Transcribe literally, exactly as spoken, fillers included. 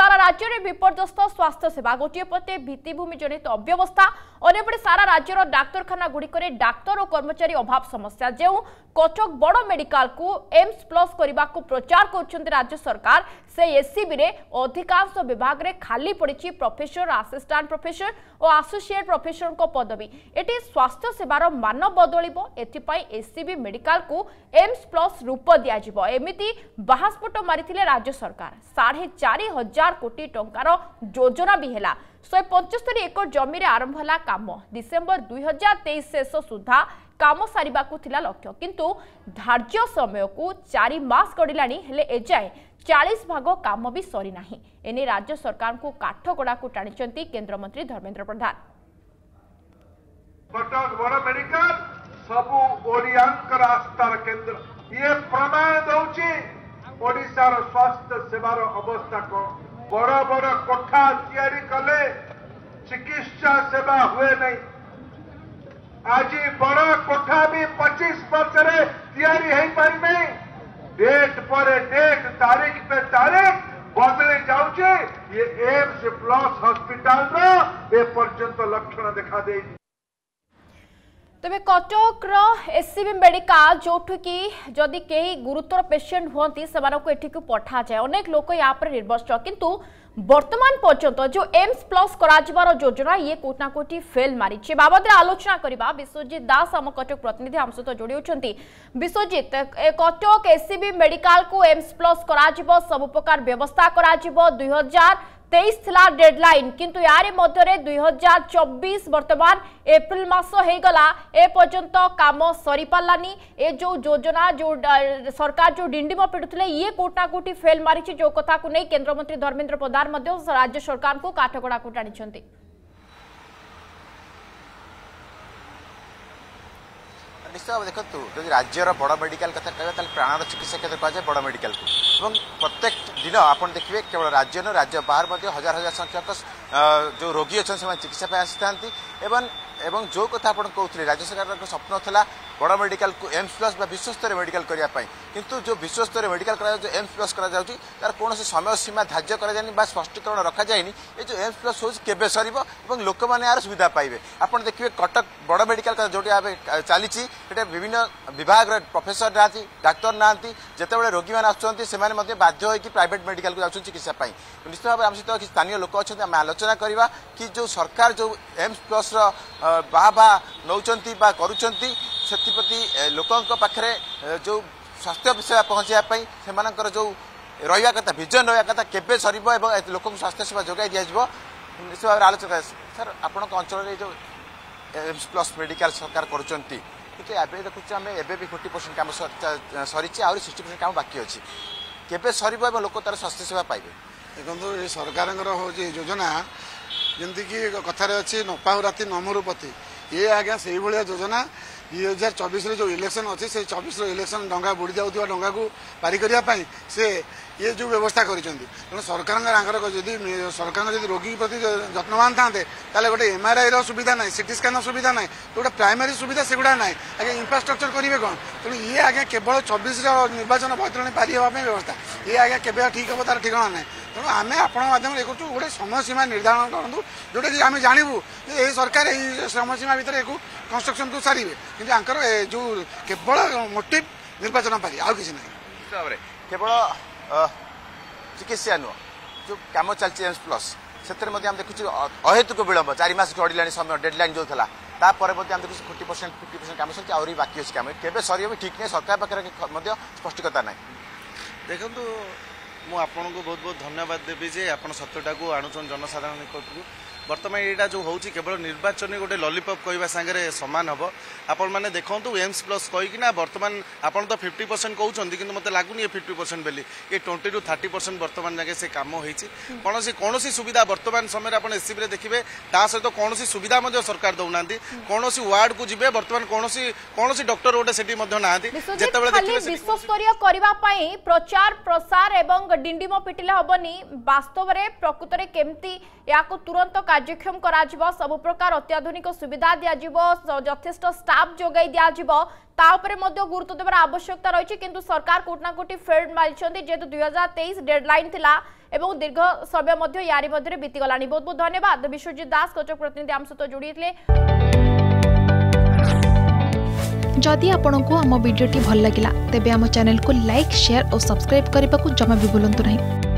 सारा राज्य में विपर्यस्त स्वास्थ्य सेवा गोटे पते भित्तिभूमि जनित अव्यवस्था अन्यपटे सारा राज्यर डाक्तरखाना गुड़िक डाक्तर और कर्मचारी अभाव समस्या जो कटक बड़ मेडिकल को एम्स प्लस करने को प्रचार कर राज्य सरकार से एससीबी रे अधिकांश विभाग रे खाली पड़ी प्रोफेसर असिस्टेंट प्रोफेसर और एसोसिएट प्रोफेसर को पदवी एटी स्वास्थ्य सेवार मान बदलिबो एथिपाई एससीबी मेडिकल को एम्स प्लस रूप दियाजिबो एमिति बाहास्फोट मारिथिले राज्य सरकार साढ़े चार हजार कोटी टंकार योजना भी है शहे पंचस्तरी एकड़ जमी रे आरंभ है काम डिसेम्बर दुई हजार तेईस शेष सुधा काम सारिबा को थिला लक्ष्य किंतु धार्य समय को चारि मास गड़िलानी हेले एजाए चालीस भाग काम भी सरी नाही एने राज्य सरकार को काठगड़ा को टाणी केंद्र मंत्री धर्मेंद्र प्रधान। कटक बड़ मेडिकल सबु ओडियांकर आस्थार केंद्र ये प्रमाण दौची ओडिशार स्वास्थ्य सेवार अवस्था को बड़ बड़ कोठा तैयारी कले चिकित्सा सेवा हुए नहीं आज बड़ कोठा भी पच्चीस वर्ष रे तैयारी है पारि नहीं डेट पर डेट तारीख पे तारीख बदली जाऊे ये एम्स प्लस हॉस्पिटल रो ए पर्यंत लक्षण देखा दे तेज कटक एससीबी मेडिकल जो कि जदि कहीं गुरुतर पेसेंट हुंती से पठा जाए अनेक लोक या निर्भर किंतु वर्तमान पर्यंत जो एम्स प्लस करार योजना ये कोटना कोटी फेल मारी बाबद आलोचना करबा विश्वजीत दास आम कटक प्रतिनिधि आम सहित जोड़ी होती। विश्वजीत कटक एससीबी मेडिकल को एम्स प्लस करा सब प्रकार व्यवस्था करा दुई हजार तेईस थिला डेडलाइन किंतु यारे मध्य दुई हजार चौबीस वर्तमान एप्रिल मास हो गला ए पर्यंत काम सरी पारानी ए जो योजना जो सरकार जो डिंडिम पिटुले ये कोटा कोटी फेल मारी जो कथा को नहीं केंद्र मंत्री धर्मेंद्र प्रधान राज्य सरकार को काठगड़ा को टाणी। निश्चित भाव देखो जब राज्यर बड़ मेडिकल कथा कह प्राण चिकित्सा केन्द्र कहुए बड़ मेडिकल को प्रत्येक दिन आप देखिए केवल राज्य न राज्य बाहर हजार हजार संख्यक जो रोगी अच्छा से चिकित्सा आसी था एवं जो कथा आप कहते राज्य सरकार स्वप्न था बड़ मेडिकल को एम्स प्लस विश्वस्तरीय मेडिकल करने किंतु जो विश्वस्तरीय मेडिकल करा जो एम्स प्लस करा जाउची तार कौन समय सीमा धार्य करा स्पष्टीकरण रखा जाएनी ये जो एम्स प्लस हो केबे सरीबो एवं लोक माने यार सुविधा पाइबे आपण देखिए कटक बड़ मेडिकल का जोटी चली विभिन्न विभाग प्रोफेसर ना डाक्तर ना जिते रोगी मैंने आसुँच से बाध्य होकर प्राइवेट मेडिकल को जाऊँ चिकित्सा निश्चित भाव आम सहित स्थानीय लोक अच्छा आम आलोचना करवा कि जो सरकार जो एम्स प्लस बाहा बाहा नौकरी करुँच से लोकों पाखे जो स्वास्थ्य सेवा पहुँचाई से जो रहा कथा विजन रहा कथा केबे सर लोक स्वास्थ्य सेवा जोगाई दिज्व निश्चित भाव आलोचना सर आपण अंचल जो एम्स प्लस मेडिकल सरकार करुँच कि एवं देखुचे आम एवं फोर्टी परसेंट कम सरी आउरी सिक्सटी परसेंट कम बाकी अच्छी केबे सर लोक तार स्वास्थ्य सेवा पाइबे देखो ये सरकार हूँ योजना जमती कि कथार अच्छी नपाहु राति नमरुपति ये आज्ञा से योजना दुई हजार चौबीस जो इलेक्शन अच्छी से चौबीस इलेक्शन डंगा बुड़ी जाऊा डंगा को पारी करने से ये जो व्यवस्था कर सरकार जदि सरकार जब रोगी प्रति जत्नवान था गोटे एमआरआई सुविधा ना सीटी स्कान सुविधा ना गोटे प्राइमरी सुविधा से गुड़ा ना आगे इंफ्रास्ट्रक्चर करेंगे कौन तेणु ये आगे केवल चौबीस निर्वाचन बैतरणी पारी हाँपाई व्यवस्था ये आगे केवे ठीक हम तार ठिकाना ना तेणु आम आपण मध्यम देखु गोटे समय सीमा निर्धारण करूँ जोटा कि आम जानवु ये सरकार यही समय सीमा भितर एक कंस्ट्रक्शन को सारे कि जो केवल मोटिव निर्वाचन पारी आउ कि ना केवल चिकित्सा नुह जो कम चलती एम्स प्लस से देखुचे अहेतुक विलंब चार मास गड़िला समय डेडलाइन जो था तापर देखुचे फोर्टी परसेंट फिफ्टी परसेंट कम सर आहरी बाकी अच्छी कम केवे सर ठीक नहीं सरकार पाखे स्पष्टीकता ना देखु मुझे बहुत बहुत धन्यवाद देवी जे आप सत्यटा को आणुन जनसाधारण निकट बर्तमान यहाँ जो हूँ केवल निर्वाचन गोटे लॉलीपॉप कहवा सांगे सामान हम आपण मैंने देखूँ एम्स प्लस कहीकिना बर्तमान आपड़ तो फिफ्टी परसेंट कहते कि मत लगुनि फिफ्टी परसेंट बेली ये ट्वेंटी रु थर्टी परसेंट बर्तमान जगह से कम होती कौन कौन सुविधा बर्तमान समय आप एससीबी देखिए ता सहित कौन सुविधा सरकार दौना कौन वार्ड को जी बर्तमान कौन कौन डॉक्टर गोटे से ना विश्वस्तरीय करने प्रचार प्रसार एवं डिंडिम पिटिले हेनी वास्तव में प्रकृत में केमती या तुरंत कार्यक्षम करा सब प्रकार अत्याधुनिक सुविधा दिया यथेष्ट स्टाफ जोगाई दिया तापर गुरुत्व देवार आवश्यकता रही किंतु सरकार कोटना कोटी फेल्ड मारी जेहेतु दुई हजार तेईस डेडलाइन थिला एवं दीर्घ समय यारी मध्य बीतीगला। बहुत बहुत धन्यवाद विश्वजीत दास कटक प्रतिनिधि आम सहित जोड़ी थे। जदि आपंक आम भिडी भल लगा तेब आम चैनल को लाइक शेयर और सब्सक्राइब करने को जमा भी भूलु नहीं।